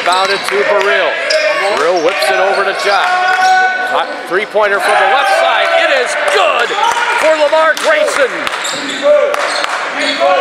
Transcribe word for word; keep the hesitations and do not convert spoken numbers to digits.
Rebounded to Burrell. Burrell whips it over to Jock. Three-pointer from the left side. It is good for Lamar Grayson.